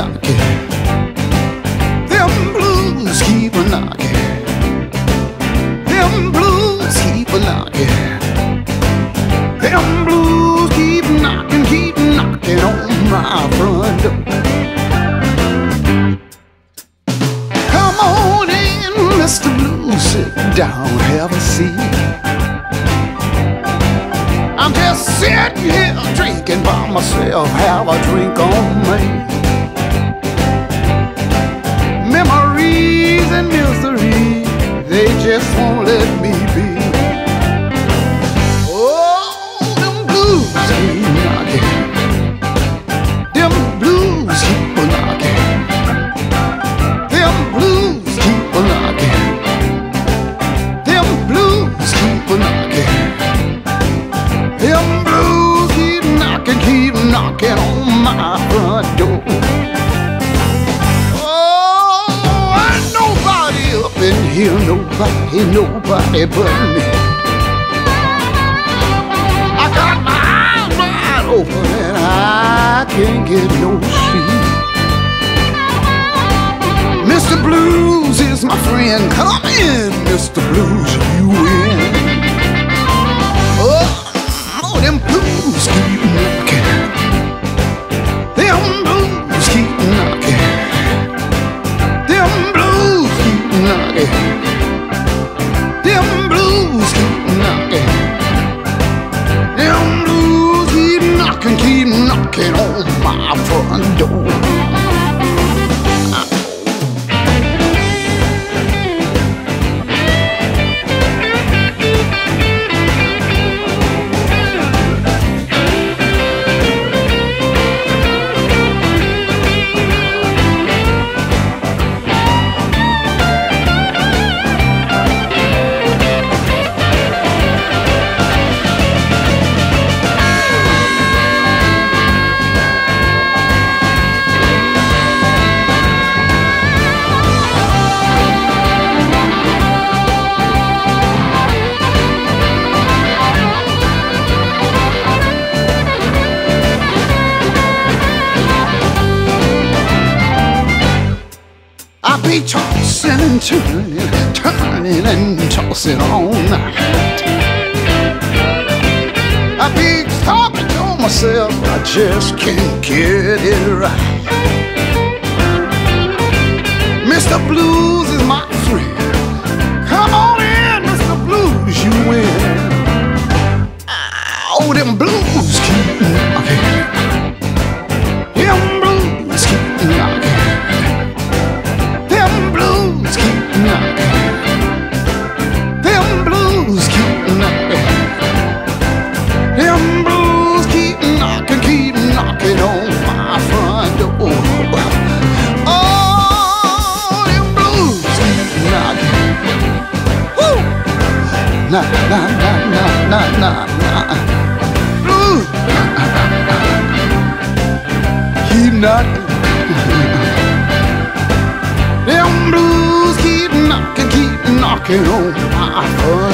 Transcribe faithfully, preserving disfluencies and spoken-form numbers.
knocking. Them blues keep knocking. Them blues keep knocking. Them blues keep knocking, keep knocking on my front door. Come on in, Mister Blues, sit down, have a seat. I'm just sitting here drinking by myself, have a drink on me. Memories and misery, they just won't let me be. Oh, them blues keep knocking. Them blues keep knocking. Them blues keep knocking. Them blues keep knocking. Them blues keep knocking, keep knocking on my front door. Oh, ain't nobody up in here, nobody, nobody but me. I got my eyes wide open and I can't get no sleep. Mister Blues is my friend, come in, Mister Blues, you in. Oh, them blues keep knocking. Them blues keep knocking. Them blues keep knocking. Them blues keep knocking. Them blues keep knocking, keep knocking on my front door. I be tossing and turning, turning and tossing all night. I be talking to myself, I just can't get it right. Mister Blues is my friend. Come on in, Mister Blues, you win. Oh, them blues keep knocking. Them blues keep knocking. Them blues keep knocking. Them blues keep knocking. Them blues keep knocking, keep knocking on my front door. Oh, them blues keep knocking. Woo! Nah, nah, nah, nah, nah, nah, nah. Blues keep knocking. Them blues keep knocking, keep knocking on my front